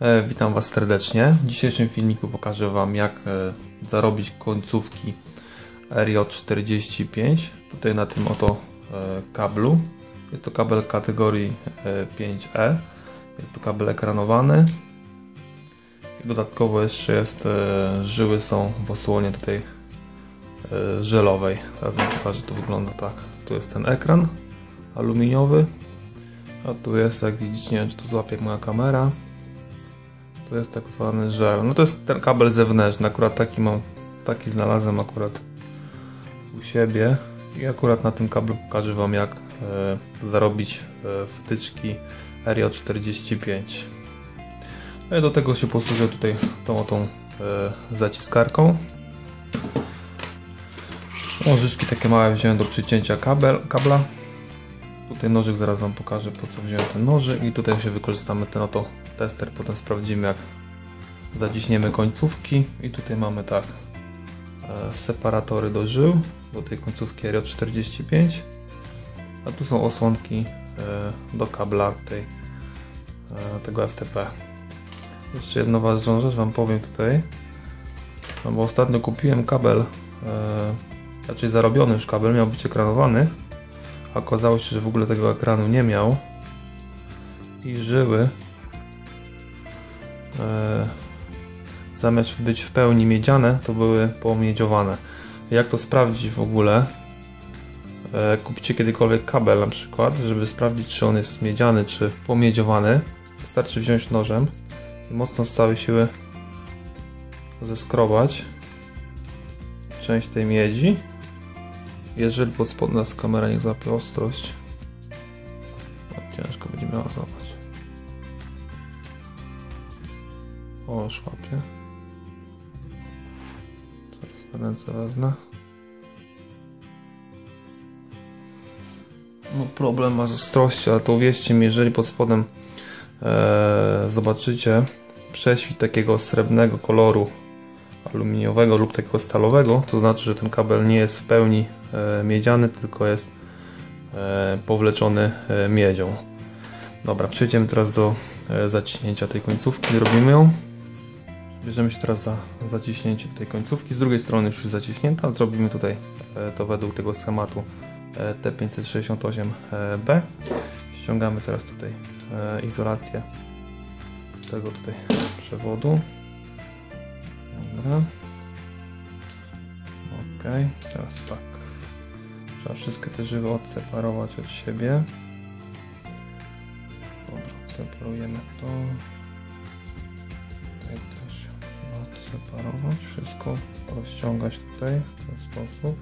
Witam Was serdecznie. W dzisiejszym filmiku pokażę Wam, jak zarobić końcówki RJ45 tutaj na tym oto kablu. Jest to kabel kategorii 5E. Jest to kabel ekranowany. I dodatkowo jeszcze jest, żyły są w osłonie tutaj żelowej. Teraz Wam pokażę, to wygląda tak. Tu jest ten ekran aluminiowy, a tu jest, jak widzicie, nie wiem, czy to złapie jak moja kamera. To jest tak zwany żel. No to jest ten kabel zewnętrzny. Akurat taki znalazłem akurat u siebie. I akurat na tym kablu pokażę Wam, jak zarobić wtyczki RJ45. No i do tego się posłużę tutaj tą zaciskarką. Nożyczki takie małe wziąłem do przycięcia kabla. Tutaj nożyk, zaraz Wam pokażę, po co wziąłem ten nożyk. I tutaj się wykorzystamy ten oto tester. Potem sprawdzimy, jak zaciśniemy końcówki. I tutaj mamy tak separatory do żył, do tej końcówki RJ45. A tu są osłonki do kabla tego FTP. Jeszcze jedną ważną rzecz Wam powiem tutaj. No bo ostatnio kupiłem kabel, raczej zarobiony już kabel, miał być ekranowany. A okazało się, że w ogóle tego ekranu nie miał. I żyły zamiast być w pełni miedziane, to były pomiedziowane. Jak to sprawdzić w ogóle? Kupicie kiedykolwiek kabel na przykład, żeby sprawdzić, czy on jest miedziany, czy pomiedziowany. Wystarczy wziąć nożem i mocno z całej siły zeskrobać część tej miedzi. Jeżeli pod spodem nas kamera nie złapie ostrość, ciężko będzie miała złapać. O, szłapie. Zaraz na ręce wezmę. No problem ma z ostrością, ale to uwierzcie mi, jeżeli pod spodem zobaczycie prześwit takiego srebrnego koloru aluminiowego lub takiego stalowego, to znaczy, że ten kabel nie jest w pełni miedziany, tylko jest powleczony miedzią. Dobra, przejdziemy teraz do zaciśnięcia tej końcówki. Robimy ją. Bierzemy się teraz za zaciśnięcie tej końcówki. Z drugiej strony już jest zaciśnięta. Zrobimy tutaj to według tego schematu T568B. Ściągamy teraz tutaj izolację z tego tutaj przewodu. Dobra. Ok, teraz tak. Trzeba wszystkie te żyły odseparować od siebie. Dobra, odseparujemy to. Tutaj też trzeba odseparować. Wszystko rozciągać tutaj w ten sposób.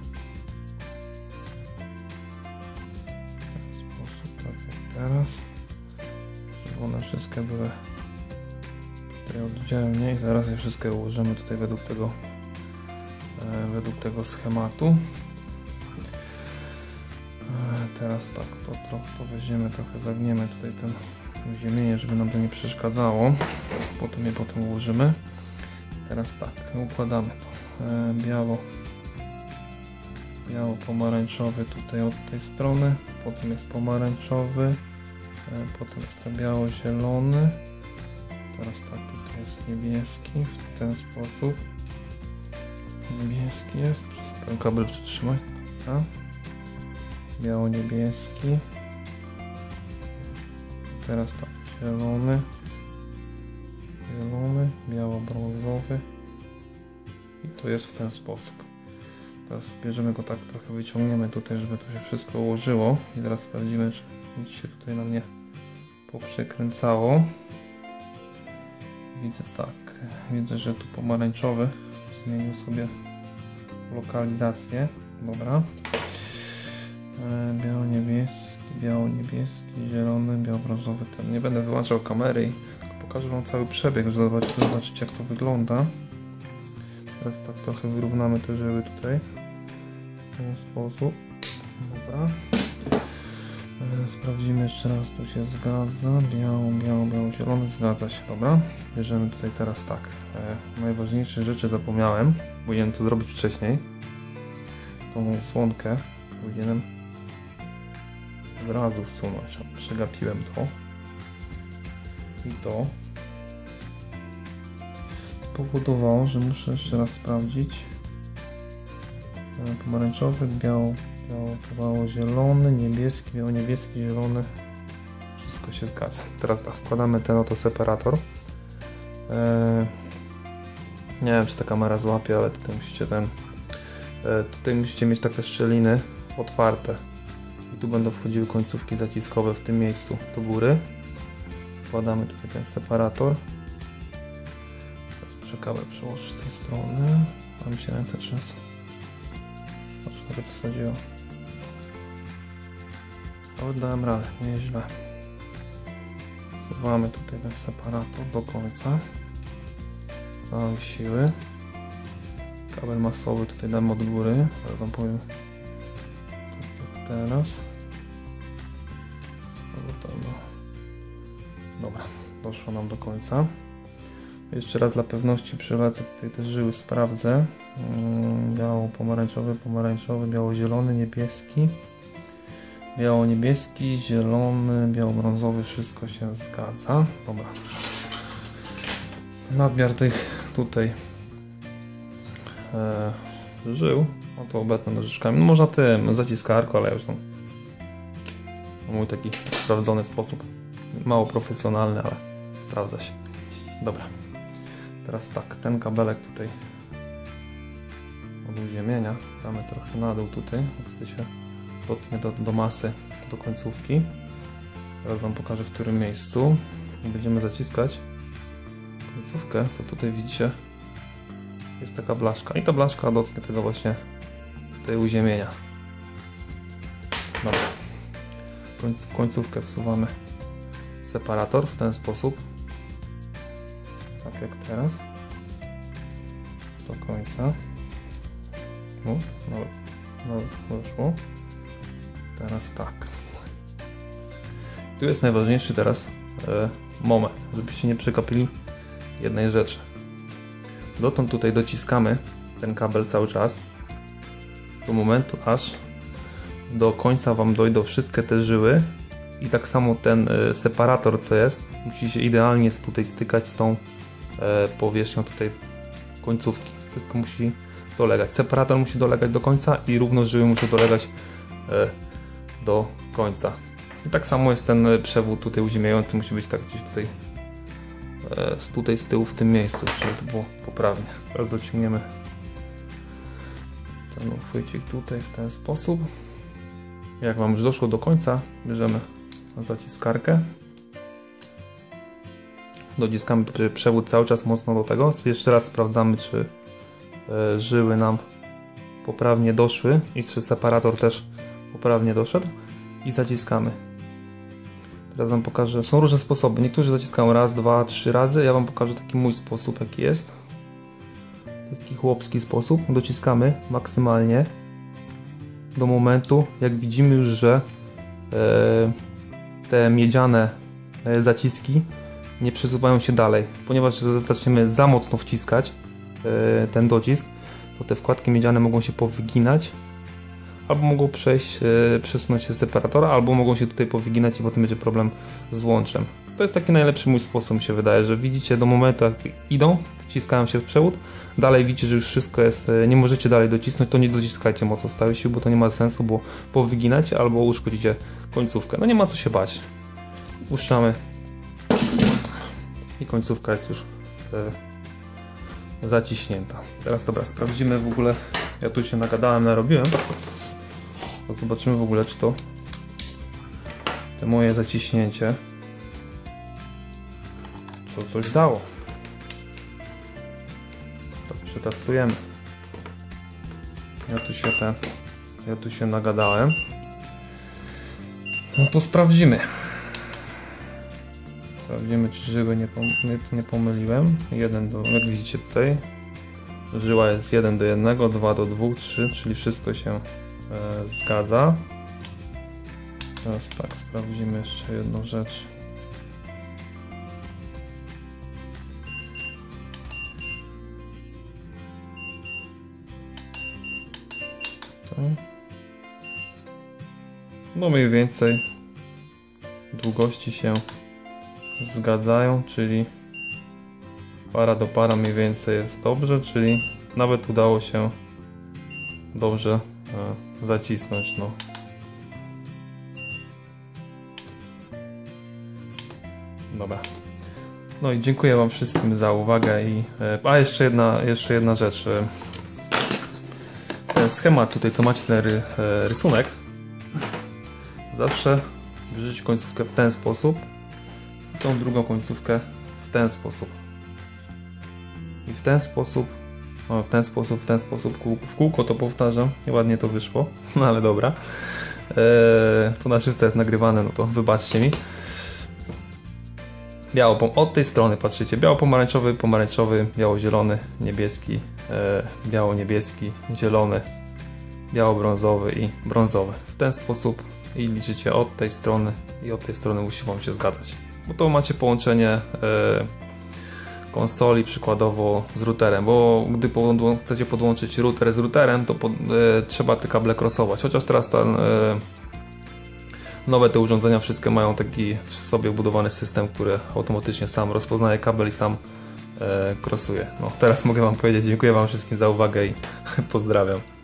W ten sposób, tak jak teraz. Żeby one wszystkie były tutaj oddzielnie i zaraz je wszystkie ułożymy tutaj według tego schematu. Teraz tak, to weźmiemy, trochę zagniemy tutaj ten uziemienie, żeby nam to nie przeszkadzało. Potem ułożymy. Teraz tak, układamy to. Biało-pomarańczowy tutaj od tej strony, potem jest pomarańczowy, potem jest to biało-zielony. Teraz tak, tutaj jest niebieski w ten sposób. Niebieski jest, przez ten kabel przytrzymać. Tak. Biało-niebieski. Teraz tak, zielony, biało-brązowy. I to jest w ten sposób. Teraz bierzemy go tak, trochę wyciągniemy tutaj, żeby to się wszystko ułożyło. I teraz sprawdzimy, czy nic się tutaj nam nie poprzekręcało. Widzę, że tu pomarańczowy zmienił sobie lokalizację. Dobra. Biało-niebieski, zielony, biało-brązowy. Ten. Nie będę wyłączał kamery i pokażę Wam cały przebieg, żeby zobaczyć, jak to wygląda. Teraz tak trochę wyrównamy te żyły tutaj. W ten sposób. Dobra. Sprawdzimy jeszcze raz, tu się zgadza. Biało-zielony, zgadza się. Dobra. Bierzemy tutaj teraz tak. Najważniejsze rzeczy zapomniałem. Powinienem to zrobić wcześniej. Tą osłonkę powinienem od razu wsunąć. Przegapiłem to. I to. spowodowało, że muszę jeszcze raz sprawdzić. Pomarańczowy, biało, zielony, niebieski, biało-niebieski, zielony. Wszystko się zgadza. Teraz tak, wkładamy ten oto separator. Nie wiem, czy ta kamera złapie, ale tutaj musicie mieć takie szczeliny otwarte. I tu będą wchodziły końcówki zaciskowe w tym miejscu do góry. Wkładamy tutaj ten separator. Teraz kabel przełożę z tej strony. A mi się ręce trzęsą. Patrz, nawet wsadziło. Ale dałem radę, nie jest źle. Wsuwamy tutaj ten separator do końca. Z całej siły. Kabel masowy tutaj damy od góry. Teraz wam powiem tak jak teraz. Dobra, doszło nam do końca. Jeszcze raz dla pewności przylecę tutaj te żyły, sprawdzę. Biało-pomarańczowy, biało-zielony, niebieski. Biało-niebieski, zielony, biało-brązowy, wszystko się zgadza. Dobra. Nadmiar tych tutaj żył, no to obetnę nożyczkami. No można tym zaciskarką, ale już mój taki sprawdzony sposób. Mało profesjonalny, ale sprawdza się. Dobra. Teraz tak, ten kabelek tutaj od uziemienia damy trochę na dół tutaj, wtedy się dotnie do masy, do końcówki. Teraz wam pokażę, w którym miejscu będziemy zaciskać końcówkę. To tutaj widzicie, jest taka blaszka i ta blaszka dotknie tego właśnie tutaj uziemienia. Dobra. W końcówkę wsuwamy separator w ten sposób, tak jak teraz, do końca. Nawet weszło. Teraz tak. Tu jest najważniejszy teraz moment, żebyście nie przekapili jednej rzeczy. Dotąd tutaj dociskamy ten kabel cały czas do momentu, aż do końca wam dojdą wszystkie te żyły i tak samo ten separator, co jest, musi się idealnie tutaj stykać z tą powierzchnią tutaj końcówki. Wszystko musi dolegać. Separator musi dolegać do końca i równo żyły muszą dolegać do końca. I tak samo jest ten przewód tutaj uziemiający, musi być tak gdzieś tutaj z tyłu w tym miejscu, żeby to było poprawnie. Teraz dociągniemy ten uchwycik tutaj w ten sposób. Jak wam już doszło do końca, bierzemy zaciskarkę. Dociskamy przewód cały czas mocno do tego. Jeszcze raz sprawdzamy, czy żyły nam poprawnie doszły i czy separator też poprawnie doszedł. I zaciskamy. Teraz wam pokażę. Są różne sposoby. Niektórzy zaciskają raz, dwa, trzy razy. Ja wam pokażę taki mój sposób, jaki jest. Taki chłopski sposób. Dociskamy maksymalnie do momentu, jak widzimy już, że te miedziane zaciski nie przesuwają się dalej. Ponieważ zaczniemy za mocno wciskać ten docisk, to te wkładki miedziane mogą się powyginać, albo mogą przesunąć się z separatora, albo mogą się tutaj powyginać i potem będzie problem z łączem. To jest taki najlepszy mój sposób, mi się wydaje, że widzicie do momentu, jak idą, wciskają się w przewód, dalej widzicie, że już wszystko jest, nie możecie dalej docisnąć, to nie dociskajcie mocno z całej siły, bo to nie ma sensu, bo powyginacie albo uszkodzicie końcówkę. No nie ma co się bać. Puszczamy i końcówka jest już zaciśnięta. Teraz dobra, sprawdzimy w ogóle, ja tu się nagadałem, narobiłem, to zobaczymy w ogóle, czy to moje zaciśnięcie coś dało. Teraz przetestujemy. Ja tu się nagadałem. No to sprawdzimy. Sprawdzimy, czy żyły nie pomyliłem. Jak widzicie tutaj, żyła jest 1 do 1, 2 do 2, 3, czyli wszystko się zgadza. Teraz tak, sprawdzimy jeszcze jedną rzecz. No mniej więcej długości się zgadzają, czyli para do para mniej więcej jest dobrze, czyli nawet udało się dobrze zacisnąć. No. Dobra. No i dziękuję wam wszystkim za uwagę i jeszcze jedna rzecz. Ten schemat tutaj, co macie ten rysunek, zawsze bierzecie końcówkę w ten sposób i tą drugą końcówkę w ten sposób. I w ten sposób, w ten sposób, w kółko to powtarzam, nieładnie to wyszło, no ale dobra. To na szybce jest nagrywane, no to wybaczcie mi. Od tej strony patrzycie, biało-pomarańczowy, pomarańczowy, biało-zielony, niebieski, biało-niebieski, zielony, biało-brązowy i brązowy. W ten sposób i liczycie od tej strony i od tej strony musi wam się zgadzać. Bo to macie połączenie konsoli przykładowo z routerem, bo gdy chcecie podłączyć router z routerem, to trzeba te kable crossować, chociaż teraz nowe te urządzenia wszystkie mają taki w sobie wbudowany system, który automatycznie sam rozpoznaje kabel i sam crossuje. No, teraz mogę wam powiedzieć, dziękuję wam wszystkim za uwagę i pozdrawiam.